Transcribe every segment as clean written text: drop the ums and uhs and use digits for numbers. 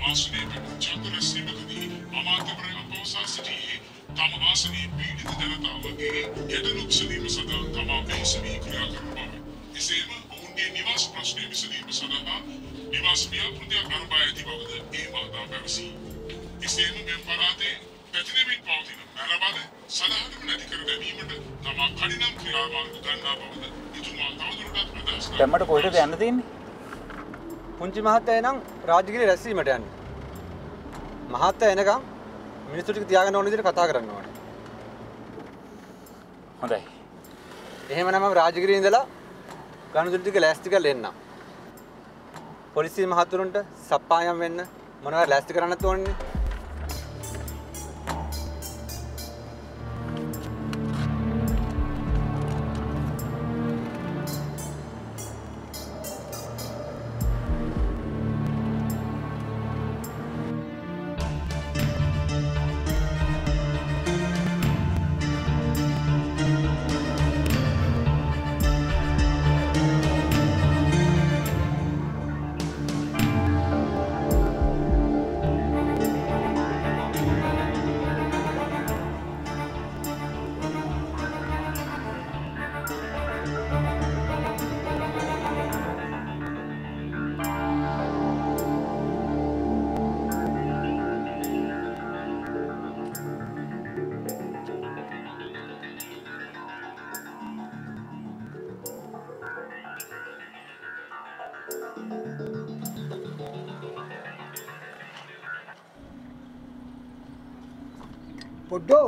ආසනයේ පැමිණ රැස්වීමකදී අමාත්‍යවරය අපවසා සිටියේ තම ආසනයේ පීඩිත ජනතාවගේ ගැටලු විසඳීම සඳහා තමා මෙහිසවී ක්‍රියා කරන බව. එසේම ඔවුන්ගේ නිවාස ප්‍රශ්නය විසඳීම සඳහා නිවාස ව්‍යාපෘතියක් අරඹා ඇති බවද ඒ මහතා පැවසී. එසේම මෙම පළාතේ පැතිරෙමින් පවතින මැරබද සදාහටම නැති කර ගැනීමට තමා කඩිනම් ක්‍රියාමාර්ග ගන්නා බවද එතුමා තවදුරටත් ප්‍රකාශ කළා. දැන් මට කොහෙටද යන්න තියෙන්නේ? පුංචි මහත්තයා එනම් රාජගිරිය රැස්වීමට යන්නේ. මහත්තයා එනකම් මිනිස්සු ටික තියාගෙන ඕන විදිහට කතා කරන්න ඕනේ. හොඳයි. එහෙමනම් මම රාජගිරියේ ඉඳලා ගනුදෙනු ටික ලෑස්ති කරලා එන්නම්. පොලිසිය මහතුරුන්ට සප්පායම් වෙන්න මොනවද ලෑස්ති කරන්නත් ඕනේ. පොඩ්ඩෝ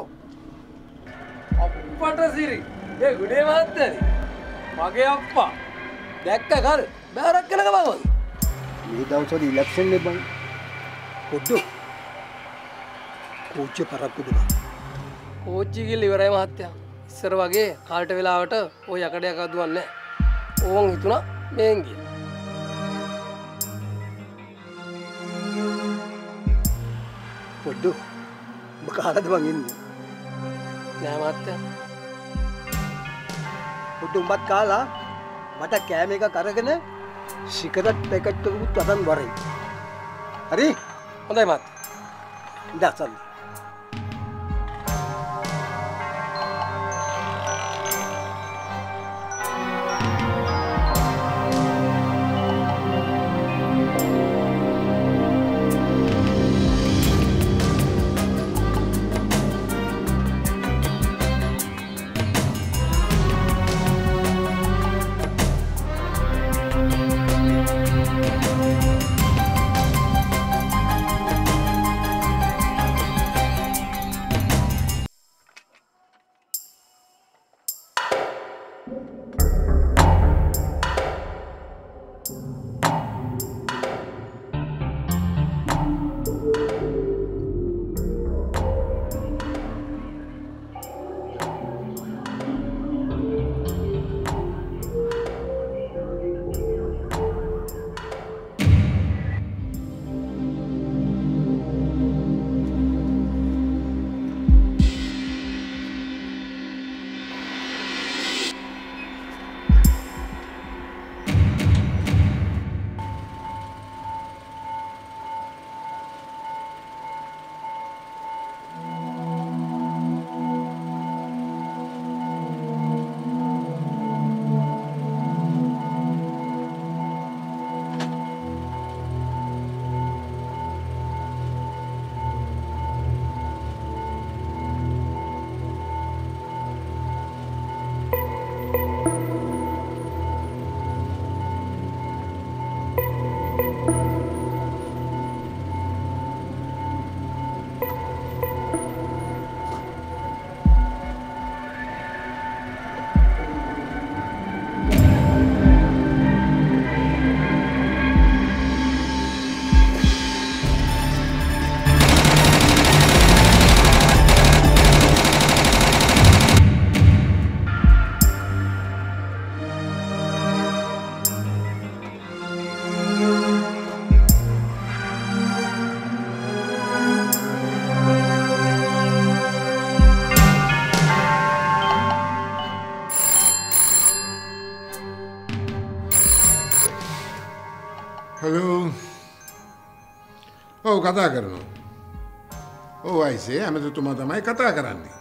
අප්පට සිරි ඒ ගුඩේ මහත්තයානි මගේ අප්පා දැක්ක කල් බෑරක් කළක බවද මේ දවස්වල ඉලෙක්ෂන් නේ බං පොඩ්ඩෝ කෝච්චිය පරක්කු දුනා කෝච්චිය ගිහලා ඉවරයි මහත්තයා ඉස්සර වගේ කාලට වෙලාවට ওই යකඩයක් අදුවන්නේ නැහැ ඕන් හිතුණා මේන් ගියා පොඩ්ඩෝ ඔබ කාටද බං ඉන්නේ නෑ මහත්තයා පොඩ්ඩෝ උඹත් කාලා මට කෑම එකක් අරගෙන සිගරට් පැකට් එකකුත් අතන් වරයි හරි හොඳයි මහත්තයා ඉඳලා සල්ලි ඔව් කතා කරනවා. ඔව් අයිසේ ඇමතිතුමා තමයි කතා කරන්නේ.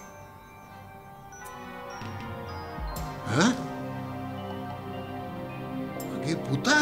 මගේ පුතා?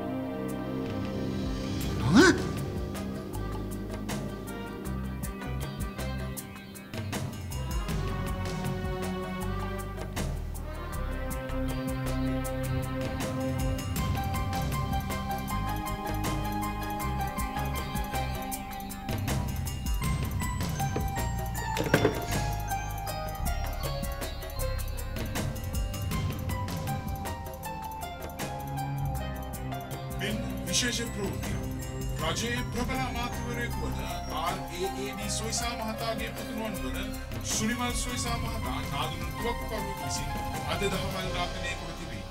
විශේෂ ප්‍රවෘත්තිය රජයේ ප්‍රබල අමාත්‍යවරයෙකු වන RAAD සොයිසා මහතාගේ පුතුණුවන් වන සුනිමල් සොයිසා මහතා නාදුණු තුවක්කුකරුවෙකු විසින් අද දහවල් ඝාතනය කර තිබේ.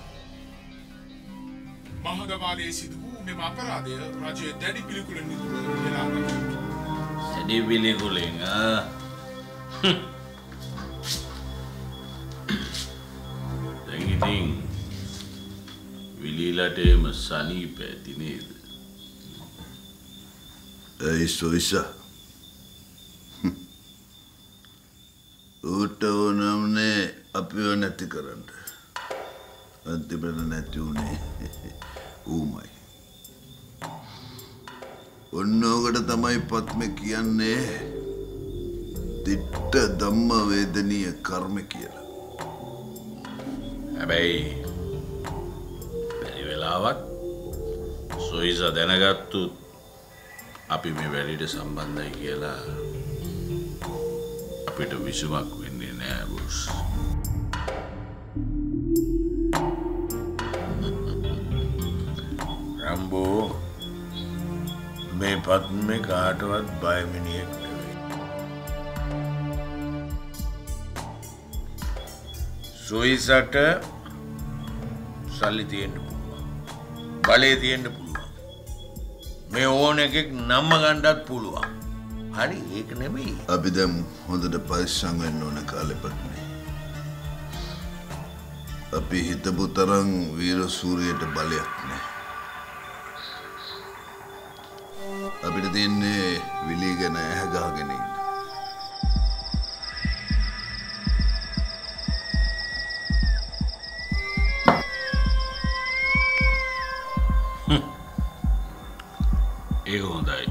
මහගමාලයේ සිදු වූ මෙම අපරාධය රජයේ දැඩි පිළිකුලෙන් යුතුව හෙලා දකිමු. දැඩි පිළිකුලෙන් දැන් ඉතින් විලීලට එම සනීප ඇති නේද? ඇයි සොයිසා? ඌට ඕනම්නේ අපිව නැති කරන්න. අන්තිමට නැති වුණේ ඌමයි. ඔන්න ඕකට තමයි පත්මේ කියන්නේ දිට්ඨ ධම්ම වේදනීය කර්ම කියලා. හැබැයි වෙලාවක් සොයිසා දැනගත්තු අපි මේ වැඩිට සම්බන්ධයි කියලා අපිට විසුමක් වෙන්නේ නෑ බොස්. රම්බෝ මේ පත්මේ කාටවත් බය මිනිහෙක් නෙවෙයි. සොයිසට සල්ලි තියෙන්න බලය තියෙන්න පුළුවන්. මේ ඕන එකෙක් නම්ම ගන්නත් පුළුවන්. හරි ඒක නෙමෙයි. අපි දැන් හොඳට පරිස්සම් වෙන්න ඕන කාලෙපත්නේ. අපි හිතපු තරම් වීර සූරියට බලයක් නැහැ. අපිට තියෙන්නේ විලී ගැන ඇහැ ගහගෙන ඉන්න. ඒක හොඳයි.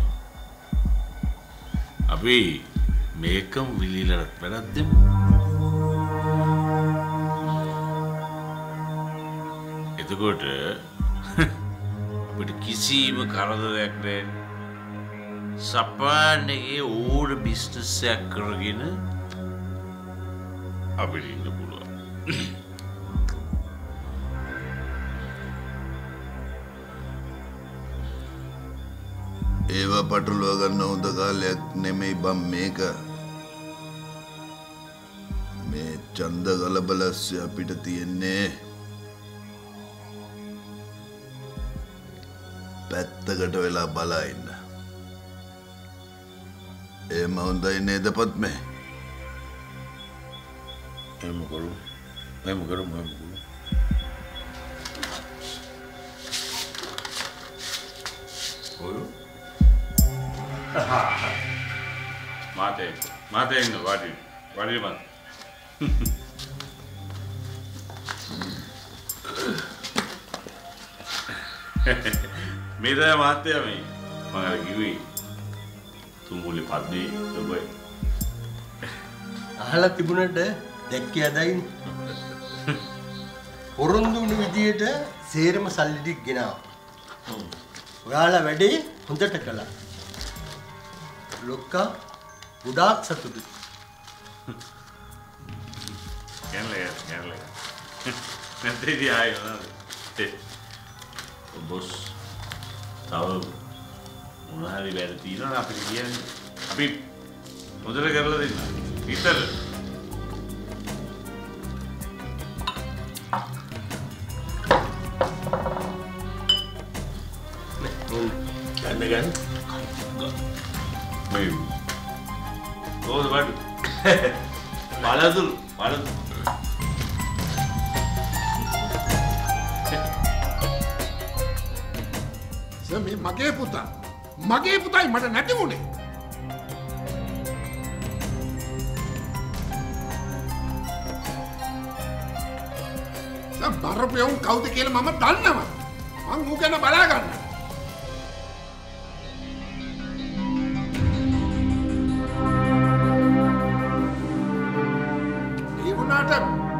අපි මේකම විලීලට වැරද්ද දෙමු. එතකොට අපිට කිසිම කරදරයක් නැහැ. සපාන්නේ ඕන බිස්නස් එකක් කරගෙන අපිට ඉන්න පුළුවන්. ඒවා පටලවා ගන්න හොඳ කාලයක් නෙමෙයි බම් මේක. මේ ඡන්ද ගලබලස්ස අපිට තියෙන්නේ පැත්තකට වෙලා බලා ඉන්න. එහෙම හොඳයි නේද පත්මේ? එහෙම කරමු. ඔය Mate ඉන්න වාඩි මත. මේ තමයි මහත්තයා මේ මම අර කිව්වේ තුමුලේ පද්දේ ඔබයි. අහලා තිබුණට දැක්කේ අදයින්. පොරොන්දු වුණ විදියට සේරම සල්ලි ටික ගෙනාවා. ඔයාලා වැඩේ හොඳට කළා. ලොක්කා ගොඩාක් සතුටුයි. Ganle. Nanti dia ayo nanti. Bos tahu මොන හරි වැඩ තියෙනවා අපිට කියන්නේ. අපි මොදල කරලා දෙන්න. විතර. ගන්න. මේ කොහොමද බඩු? බලදුරු. මේ මගේ පුතා මගේ පුතයි මට නැති වුණේ. බරපයවුන් කවුද කියලා මම දන්නවා. මං ඌ ගැන බලා ගන්න. ඒ වුණාට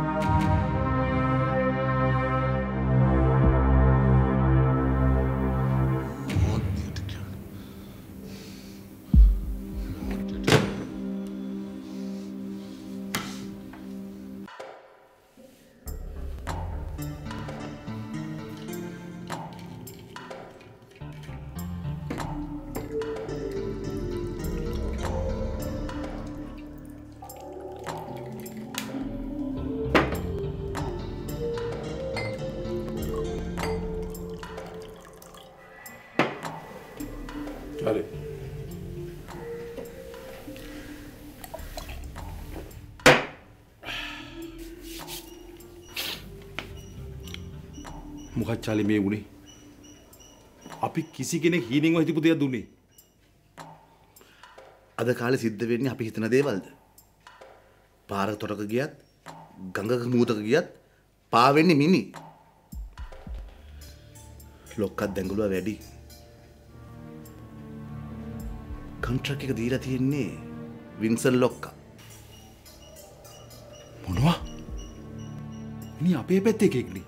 හරි. මොකක්ද චාලි මේ වුනේ? අපි කිසි කෙනෙක් හීනෙන්ව හිතපු දෙයක් දුන්නේ. අද කාලේ සිද්ධ වෙන්නේ අපි හිතන දේවල්ද? පාරක තොටක ගියත්, ගඟක මූදක ගියත් පා වෙන්නේ මිනි. ලොක්කත් දැඟලුවා වැඩි. කොන්ට්‍රැක්ට් එක දීලා තියෙන්නේ වින්සන් ලොක්කා. මොනවා? ඉනි අපේ පැත්තේ කෙක්නේ.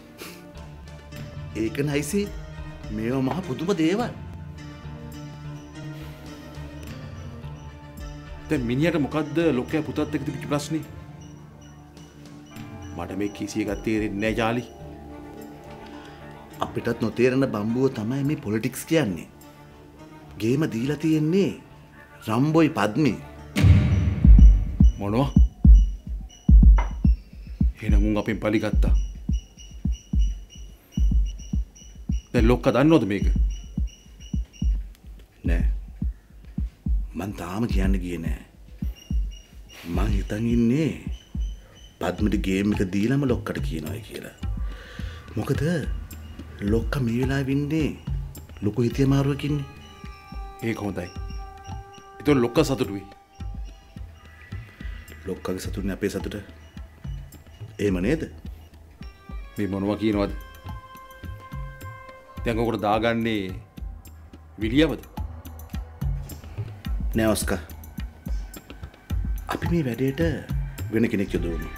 ඒක නයිසි මේවා මහ පුදුම දේවල්. දැන් මිනිහට මොකද්ද ලොක්කයා පුතත් එක්ක තිබිච්ච ප්‍රශ්නේ? මට මේ කිසි එකක් තේරෙන්නේ නැහැ ජාලි. අපිටත් නොතේරෙන බම්බුව තමයි මේ පොලිටික්ස් කියන්නේ. ගේම දීලා තියෙන්නේ රම්බොයි පද්මේ. මොනවා? එහෙනම් මුන් අපෙන් පලි ගත්තා. දැන් ලොක්කා දන්නවද මේක? නෑ. මං තාම කියන්න ගියේ නෑ. මං හිතන් ඉන්නේ පද්මට ගේම් එක දීලාම ලොක්කට කියනවා කියලා. මොකද ලොක්කා මේ වෙලාවෙ ඉන්නේ ලොකු හිතේ මාරුවක ඉන්නේ. ඒක හොඳයි. ඒතකොට ලොක්කා සතුටුයි. ලොක්කාගේ සතුටනේ අපේ සතුට. එහෙම නේද? මේ මොනවා කියනවද? දැන් ඔකට දාගන්නේ විලියවද? නෑ ඔස්කා. අපි මේ වැඩේට වෙන කෙනෙක් යොදවමු.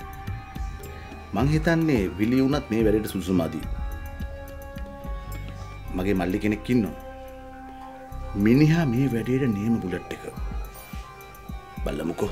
මං හිතන්නේ විලිය වුණත් මේ වැඩේට සුසුමාදී. මගේ මල්ලි කෙනෙක් ඉන්නවා. මිනිහා මේ වැඩේට නියම බුලට් එක. බලමුකෝ.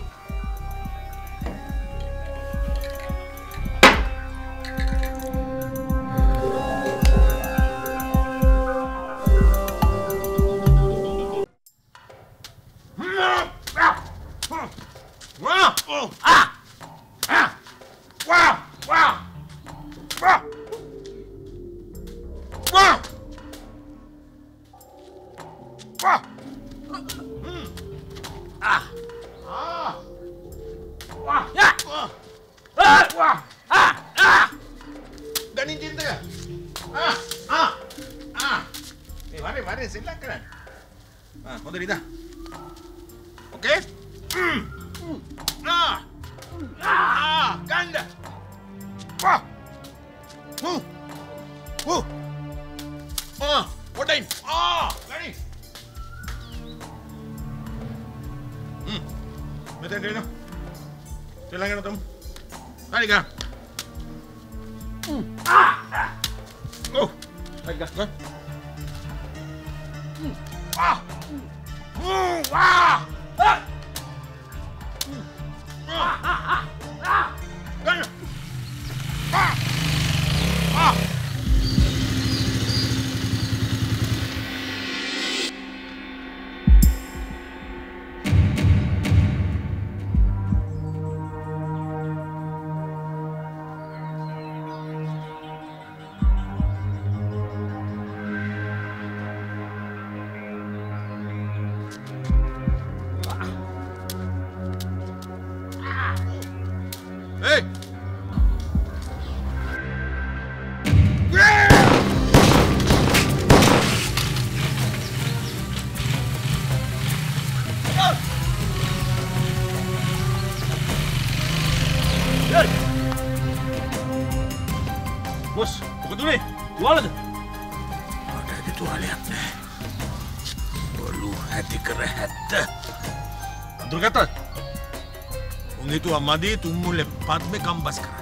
තුවාලයක් නෑ. ඔලු ඇති කර හැත්ත. අඳුරගත්ත? උන් හිතුවා මදී තුම්මුල්ලේ පද්මේ කම්බස් කරන්න.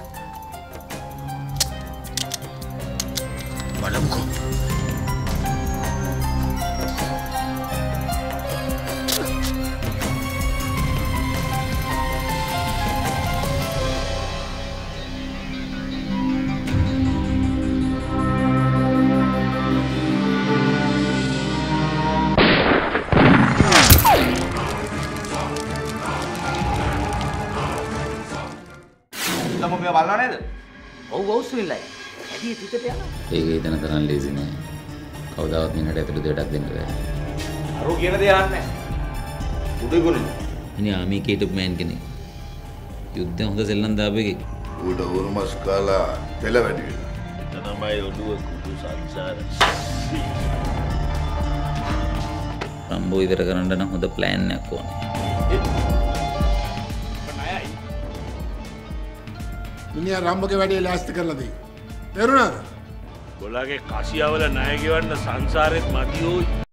බලමුකෝ. බලනවා නේද? ඔව් ඔව් සුනිල්ලයි. ඇයි පිටට යනවා? ඒක හිතන තරම් ලේසි නෑ. කවදාවත් මිනිහට ඇතුළු දෙයක්ක් දෙන්න බෑ. අරෝ කියන දේ අහන්නේ. උඩ ගොනේ. ඉතින් ආමි කීටු මෑන් කෙනෙක්. යුද්ධ හොඳ සෙල්ලම් දාපු එකෙක්. උඩ උරුමස් කාලා තෙල වැඩි වෙනවා. තමයි ඔළුව කුඩු සංසාර. රම්බෝ ඉවර කරන්න නම් හොඳ ප්ලෑන් එකක් ඕනේ. මිනිහා රම්බෝගේ වැඩේ ලෑස්ති කරලා දෙයි. තේරුණාද? බොලාගේ කසියවල ණය ගෙවන්න සංසාරෙත් මදියෝයි.